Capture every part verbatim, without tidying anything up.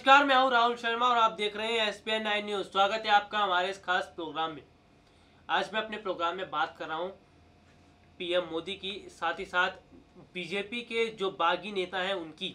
नमस्कार, मैं हूं राहुल शर्मा और आप देख रहे हैं S P N nine news. स्वागत है आपका हमारे इस खास प्रोग्राम में। आज मैं अपने प्रोग्राम में बात कर रहा हूं पीएम मोदी की, साथ ही साथ बीजेपी के जो बागी नेता हैं उनकी।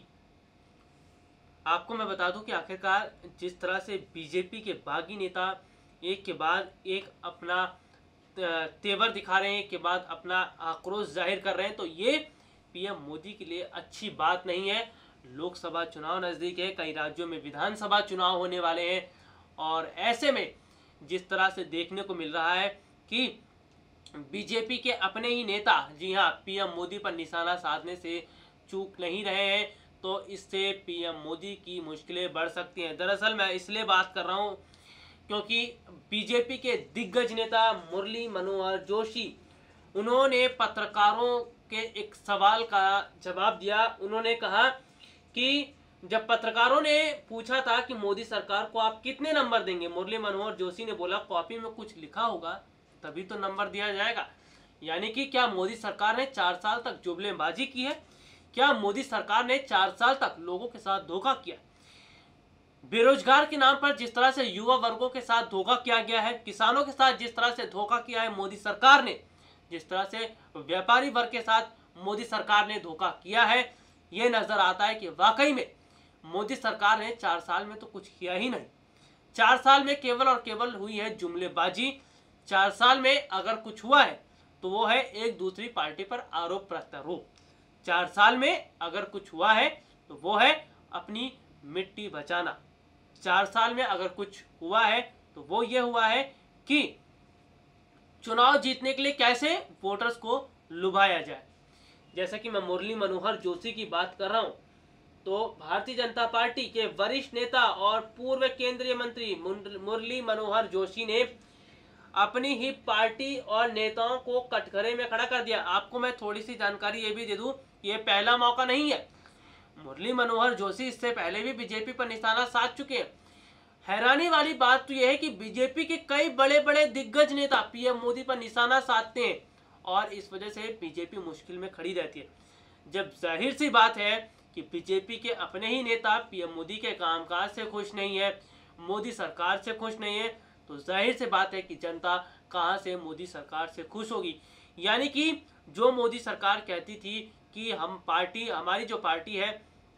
आपको मैं बता दूं कि आखिरकार जिस तरह से बीजेपी के बागी नेता एक के बाद एक अपना तेवर दिखा रहे हैं, एक के बाद अपना आक्रोश जाहिर कर रहे हैं, तो ये पीएम मोदी के लिए अच्छी बात नहीं है। लोकसभा चुनाव नज़दीक है, कई राज्यों में विधानसभा चुनाव होने वाले हैं और ऐसे में जिस तरह से देखने को मिल रहा है कि बीजेपी के अपने ही नेता, जी हाँ, पीएम मोदी पर निशाना साधने से चूक नहीं रहे हैं, तो इससे पीएम मोदी की मुश्किलें बढ़ सकती हैं। दरअसल मैं इसलिए बात कर रहा हूँ क्योंकि बीजेपी के दिग्गज नेता मुरली मनोहर जोशी, उन्होंने पत्रकारों के एक सवाल का जवाब दिया। उन्होंने कहा कि जब पत्रकारों ने पूछा था कि मोदी सरकार को आप कितने नंबर देंगे, मुरली मनोहर जोशी ने बोला कॉपी में कुछ लिखा होगा तभी तो नंबर दिया जाएगा। यानी कि क्या मोदी सरकार ने चार साल तक जुमलेबाजी की है? क्या मोदी सरकार ने चार साल तक लोगों के साथ धोखा किया? बेरोजगार के नाम पर जिस तरह से युवा वर्गों के साथ धोखा किया गया है, किसानों के साथ जिस तरह से धोखा किया है मोदी सरकार ने, जिस तरह से व्यापारी वर्ग के साथ मोदी सरकार ने धोखा किया है, ये नजर आता है कि वाकई में मोदी सरकार ने चार साल में तो कुछ किया ही नहीं। चार साल में केवल और केवल हुई है जुमलेबाजी। चार साल में अगर कुछ हुआ है तो वो है एक दूसरी पार्टी पर आरोप प्रत्यारोप। चार साल में अगर कुछ हुआ है तो वो है अपनी मिट्टी बचाना। चार साल में अगर कुछ हुआ है तो वो ये हुआ है कि चुनाव जीतने के लिए कैसे वोटर्स को लुभाया जाए। जैसा कि मैं मुरली मनोहर जोशी की बात कर रहा हूं, तो भारतीय जनता पार्टी के वरिष्ठ नेता और पूर्व केंद्रीय मंत्री मुरली मनोहर जोशी ने अपनी ही पार्टी और नेताओं को कटघरे में खड़ा कर दिया। आपको मैं थोड़ी सी जानकारी ये भी दे दूं, ये पहला मौका नहीं है। मुरली मनोहर जोशी इससे पहले भी बीजेपी पर निशाना साध चुके हैं। हैरानी वाली बात तो यह है कि बीजेपी के कई बड़े बड़े दिग्गज नेता पीएम मोदी पर निशाना साधते हैं और इस वजह से बीजेपी मुश्किल में खड़ी रहती है। जब जाहिर सी बात है कि बीजेपी के अपने ही नेता पीएम मोदी के कामकाज से खुश नहीं है, मोदी सरकार से खुश नहीं है, तो जाहिर सी बात है कि जनता कहां से मोदी सरकार से खुश होगी। यानी कि जो मोदी सरकार कहती थी कि हम पार्टी, हमारी जो पार्टी है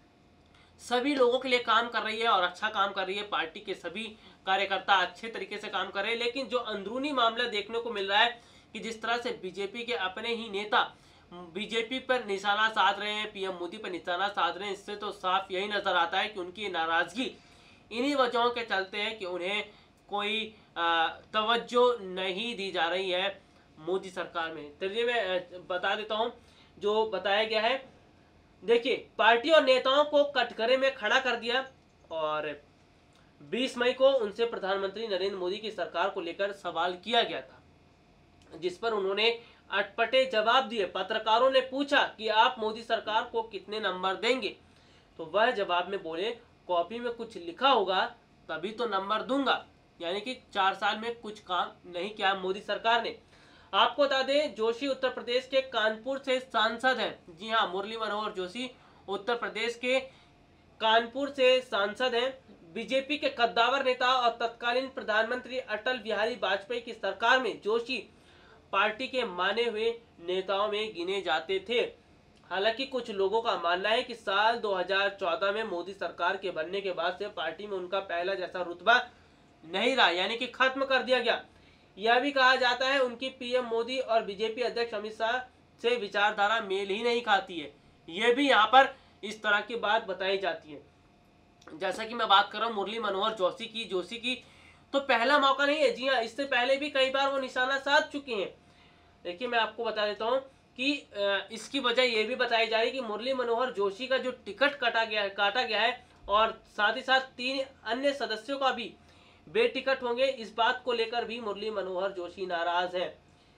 सभी लोगों के लिए काम कर रही है और अच्छा काम कर रही है, पार्टी के सभी कार्यकर्ता अच्छे तरीके से काम कर रहे हैं, लेकिन जो अंदरूनी मामला देखने को मिल रहा है कि जिस तरह से बीजेपी के अपने ही नेता बीजेपी पर निशाना साध रहे हैं, पीएम मोदी पर निशाना साध रहे हैं, इससे तो साफ यही नजर आता है कि उनकी नाराजगी इन्हीं वजहों के चलते हैं कि उन्हें कोई तवज्जो नहीं दी जा रही है मोदी सरकार में। चलिए मैं बता देता हूं जो बताया गया है। देखिए, पार्टी और नेताओं को कटघरे में खड़ा कर दिया और बीस मई को उनसे प्रधानमंत्री नरेंद्र मोदी की सरकार को लेकर सवाल किया गया था, जिस पर उन्होंने अटपटे जवाब दिए। पत्रकारों ने पूछा कि आप मोदी सरकार को कितने नंबर देंगे, तो वह जवाब में बोले कॉपी में कुछ लिखा होगा तभी तो नंबर दूंगा। यानी कि चार साल में कुछ काम नहीं किया मोदी सरकार ने। आपको बता दें, जोशी उत्तर प्रदेश के कानपुर से सांसद हैं। जी हाँ, मुरली मनोहर जोशी उत्तर प्रदेश के कानपुर से सांसद हैं। बीजेपी के कद्दावर नेता और तत्कालीन प्रधानमंत्री अटल बिहारी वाजपेयी की सरकार में जोशी पार्टी के माने हुए नेताओं में गिने जाते थे। हालांकि कुछ लोगों का मानना है कि साल दो हज़ार चौदह में मोदी सरकार के बनने के बाद से पार्टी में उनका पहला जैसा रुतबा नहीं रहा, यानी कि खत्म कर दिया गया। यह भी कहा जाता है उनकी पीएम मोदी और बीजेपी अध्यक्ष अमित शाह से विचारधारा मेल ही नहीं खाती है। यह भी यहाँ पर इस तरह की बात बताई जाती है। जैसा कि मैं बात कर रहा हूँ मुरली मनोहर जोशी की जोशी की तो पहला मौका नहीं है। जी हाँ, इससे पहले भी कई बार वो निशाना साध चुके हैं। देखिए, मैं आपको बता देता हूँ कि इसकी वजह यह भी बताई जा रही है कि मुरली मनोहर जोशी का जो टिकट काटा गया है काटा गया है और साथ ही साथ तीन अन्य सदस्यों का भी बेटिकट होंगे। इस बात को लेकर भी मुरली मनोहर जोशी नाराज हैं।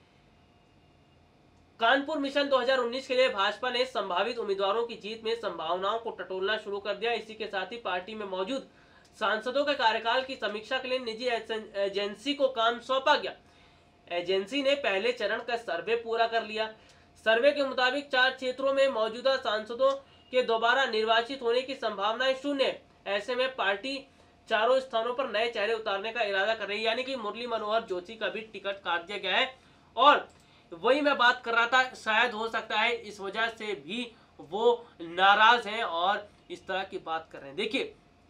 कानपुर मिशन दो हज़ार उन्नीस के लिए भाजपा ने संभावित उम्मीदवारों की जीत में संभावनाओं को टटोलना शुरू कर दिया। इसी के साथ ही पार्टी में मौजूद सांसदों के कार्यकाल की समीक्षा के लिए निजी एजेंसी को काम सौंपा गया। एजेंसी ने पहले चरण का सर्वे पूरा कर लिया। सर्वे के मुताबिक चार क्षेत्रों में मौजूदा सांसदों के दोबारा निर्वाचित होने की संभावनाएं शून्य है। ऐसे में पार्टी चारों स्थानों पर नए चेहरे उतारने का इरादा कर रही है, यानी कि मुरली मनोहर जोशी का भी टिकट काट दिया गया है। और वही मैं बात कर रहा था, शायद हो सकता है इस वजह से भी वो नाराज हैं और इस तरह की बात कर रहे हैं। देखिए,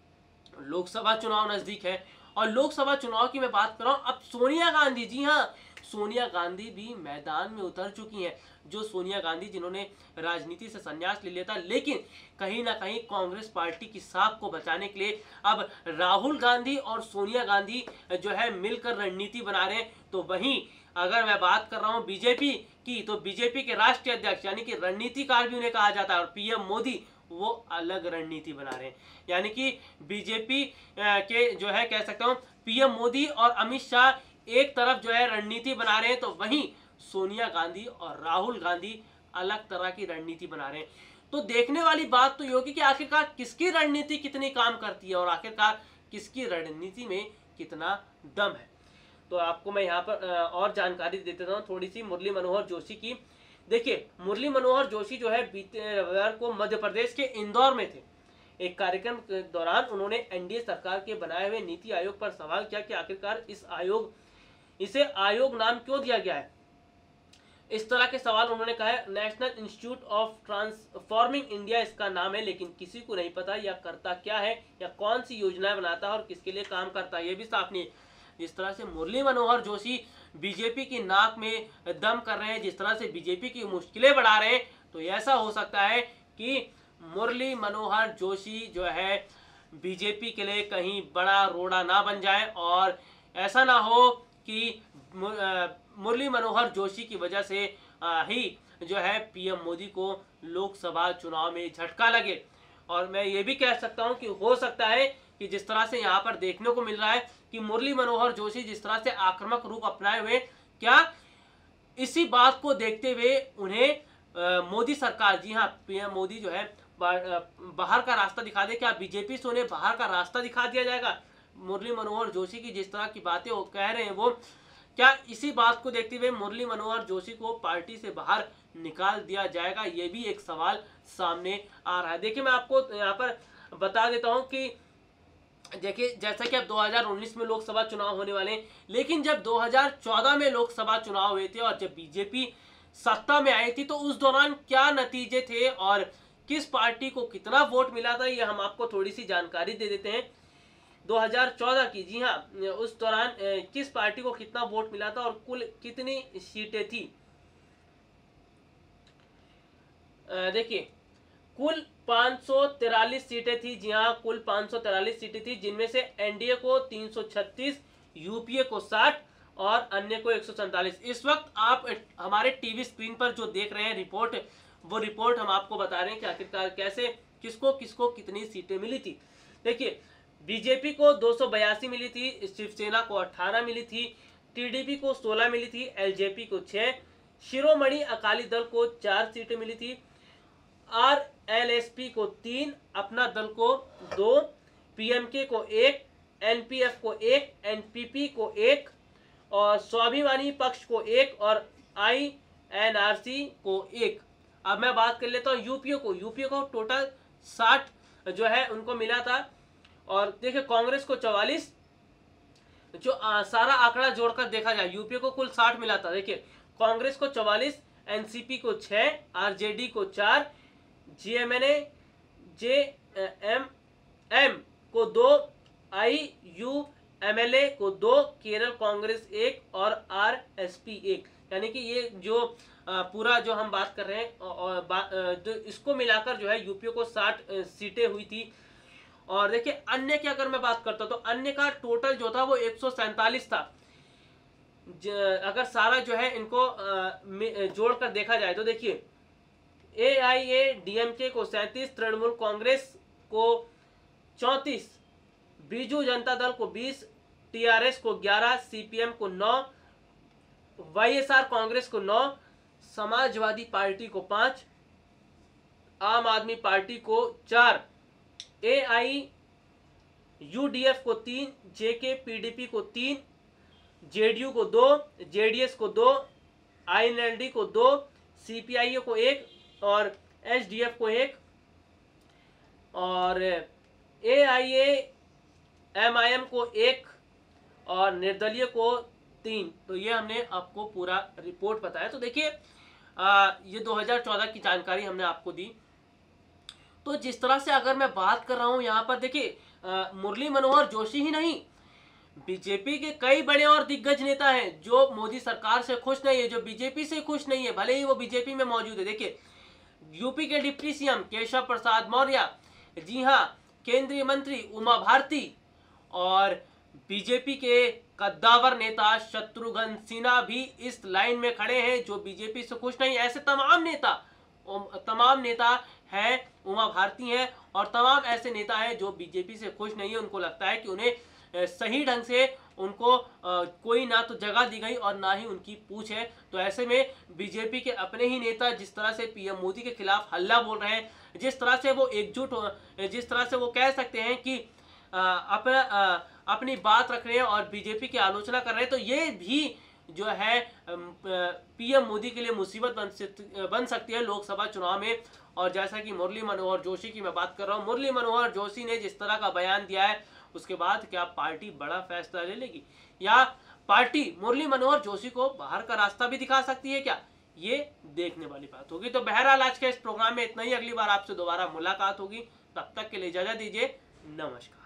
लोकसभा चुनाव नजदीक है और लोकसभा चुनाव की मैं बात कर रहा हूं। अब सोनिया गांधी, जी हाँ, सोनिया गांधी भी मैदान में उतर चुकी हैं। जो सोनिया गांधी जिन्होंने राजनीति से संन्यास ले लिया था, लेकिन कहीं ना कहीं कांग्रेस पार्टी की साख को बचाने के लिए अब राहुल गांधी और सोनिया गांधी जो है मिलकर रणनीति बना रहे हैं। तो वहीं अगर मैं बात कर रहा हूं बीजेपी की, तो बीजेपी के राष्ट्रीय अध्यक्ष यानी कि रणनीतिकार भी उन्हें कहा जाता है, और पीएम मोदी वो अलग रणनीति बना रहे हैं। यानी कि बीजेपी के जो है कह सकता हूं पीएम मोदी और अमित शाह एक तरफ जो है रणनीति बना रहे हैं, तो वहीं सोनिया गांधी और राहुल गांधी अलग तरह की रणनीति बना रहे हैं। तो देखने वाली बात तो ये होगी कि आखिरकार किसकी रणनीति कितनी काम करती है और आखिरकार किसकी रणनीति में कितना दम है। तो आपको मैं यहाँ पर और जानकारी दे देता हूँ थोड़ी सी मुरली मनोहर जोशी की। देखिए, मुरली मनोहर जोशी जो है बीते रविवार को मध्य प्रदेश के इंदौर में थे। एक कार्यक्रम के दौरान उन्होंने एनडीए सरकार के बनाए हुए नीति आयोग पर सवाल किया कि आखिरकार इस आयोग इसे आयोग नाम क्यों दिया गया है। इस तरह के सवाल उन्होंने कहा है। National institute of transforming India इसका नाम है, लेकिन किसी को नहीं पता यह करता क्या है या कौन सी योजनाएं बनाता है और किसके लिए काम करता है, ये भी साफ नहीं है। जिस तरह से मुरली मनोहर जोशी बीजेपी की नाक में दम कर रहे हैं, जिस तरह से बीजेपी की मुश्किलें बढ़ा रहे हैं, तो ऐसा हो सकता है कि मुरली मनोहर जोशी जो है बीजेपी के लिए कहीं बड़ा रोड़ा ना बन जाए और ऐसा ना हो कि मुरली मनोहर जोशी की वजह से ही जो है पीएम मोदी को लोकसभा चुनाव में झटका लगे। और मैं ये भी कह सकता हूं कि हो सकता है कि जिस तरह से यहाँ पर देखने को मिल रहा है कि मुरली मनोहर जोशी जिस तरह से आक्रामक रूप अपनाए हुए, क्या इसी बात को देखते हुए उन्हें मोदी सरकार, जी हाँ पीएम मोदी जो है बाहर का रास्ता दिखा दे, क्या बीजेपी से उन्हें बाहर का रास्ता दिखा दिया जाएगा। मुरली मनोहर जोशी की जिस तरह की बातें वो कह रहे हैं, वो क्या इसी बात को देखते हुए मुरली मनोहर जोशी को पार्टी से बाहर निकाल दिया जाएगा, ये भी एक सवाल सामने आ रहा है। देखिए, मैं आपको यहाँ पर बता देता हूँ कि देखिए, जैसा कि अब दो हज़ार उन्नीस में लोकसभा चुनाव होने वाले हैं, लेकिन जब दो हज़ार चौदह में लोकसभा चुनाव हुए थे और जब बीजेपी सत्ता में आई थी, तो उस दौरान क्या नतीजे थे और किस पार्टी को कितना वोट मिला था, ये हम आपको थोड़ी सी जानकारी दे देते हैं। दो हज़ार चौदह की, जी हाँ, उस दौरान किस पार्टी को कितना वोट मिला था और कुल कितनी सीटें थी। देखिए, कुल पाँच सौ तिरालीस सीटें थी। जी हाँ, कुल पाँच सौ तिरालीस सीटें थी, जिनमें से एनडीए को तीन सौ छत्तीस, यूपीए को साठ और अन्य को एक सौ सैंतालीस। इस वक्त आप हमारे टीवी स्क्रीन पर जो देख रहे हैं रिपोर्ट, वो रिपोर्ट हम आपको बता रहे हैं कि आखिरकार कैसे किसको किसको कितनी सीटें मिली थी। देखिए, बीजेपी को दो सौ बयासी मिली थी, शिवसेना को अठारह मिली थी, टीडीपी को सोलह मिली थी, एलजेपी को छह, शिरोमणि अकाली दल को चार सीटें मिली थी, आरएलएसपी को तीन, अपना दल को दो, पीएमके को एक, एनपीएफ को एक, एनपीपी को एक और स्वाभिमानी पक्ष को एक और आईएनआरसी को एक। अब मैं बात कर लेता हूँ यूपीए को। यूपीए को टोटल साठ जो है उनको मिला था। और देखिए, कांग्रेस को चौवालीस, जो आ, सारा आंकड़ा जोड़कर देखा जाए यूपीए को कुल साठ मिला था। देखिए, कांग्रेस को चौवालीस, एनसीपी को छह, आरजेडी को चार, जीएमएनए जे एम एम को दो, आईयूएमएलए को दो, केरल कांग्रेस एक और आरएसपी एक। यानी कि ये जो आ, पूरा जो हम बात कर रहे हैं और जो इसको मिलाकर जो है यूपीए को साठ सीटें हुई थी। और देखिए, अन्य की अगर मैं बात करता हूं तो अन्य का टोटल जो था वो एक सौ सैंतालीस था। अगर सारा जो है इनको जोड़कर देखा जाए तो देखिए, एआईएडीएमके को सैंतीस, तृणमूल कांग्रेस को चौंतीस, बीजू जनता दल को बीस, टीआरएस को ग्यारह, सीपीएम को नौ, वाईएसआर कांग्रेस को नौ, समाजवादी पार्टी को पांच, आम आदमी पार्टी को चार, ए आई यूडीएफ को तीन, जेके पीडीपी को तीन, जेडीयू को दो, जेडीएस को दो, आईएनएलडी को दो, सीपीआईओ को एक और एसडीएफ को एक और ए आई ए एम आई एम को एक और निर्दलीय को तीन। तो ये हमने आपको पूरा रिपोर्ट बताया। तो देखिए ये दो हज़ार चौदह की जानकारी हमने आपको दी। तो जिस तरह से अगर मैं बात कर रहा हूं यहाँ पर देखिए मुरली मनोहर जोशी ही नहीं, बीजेपी के कई बड़े और दिग्गज नेता हैं जो मोदी सरकार से खुश नहीं है, जो बीजेपी से खुश नहीं है, भले ही वो बीजेपी में मौजूद है। देखिए यूपी के डिप्टी सीएम केशव प्रसाद मौर्य, जी हाँ, केंद्रीय मंत्री उमा भारती और बीजेपी के कद्दावर नेता शत्रुघ्न सिन्हा भी इस लाइन में खड़े हैं जो बीजेपी से खुश नहीं। ऐसे तमाम नेता तमाम नेता हैं, उमा भारती हैं और तमाम ऐसे नेता हैं जो बीजेपी से खुश नहीं है। उनको लगता है कि उन्हें सही ढंग से उनको आ, कोई ना तो जगह दी गई और ना ही उनकी पूछ है। तो ऐसे में बीजेपी के अपने ही नेता जिस तरह से पीएम मोदी के खिलाफ हल्ला बोल रहे हैं, जिस तरह से वो एकजुट जिस तरह से वो कह सकते हैं कि आ, अपना आ, अपनी बात रख रहे हैं और बीजेपी की आलोचना कर रहे हैं, तो ये भी जो है पीएम मोदी के लिए मुसीबत बन बन सकती है लोकसभा चुनाव में। और जैसा कि मुरली मनोहर जोशी की मैं बात कर रहा हूँ, मुरली मनोहर जोशी ने जिस तरह का बयान दिया है उसके बाद क्या पार्टी बड़ा फैसला ले लेगी या पार्टी मुरली मनोहर जोशी को बाहर का रास्ता भी दिखा सकती है क्या, ये देखने वाली बात होगी। तो बहरहाल आज के इस प्रोग्राम में इतना ही। अगली बार आपसे दोबारा मुलाकात होगी, तब तक के लिए इजाजत दीजिए। नमस्कार।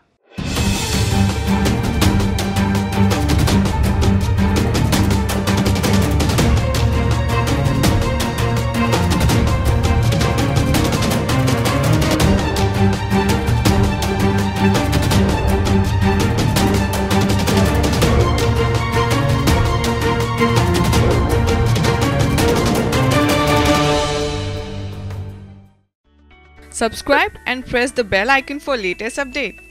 Subscribe and press the bell icon for latest update.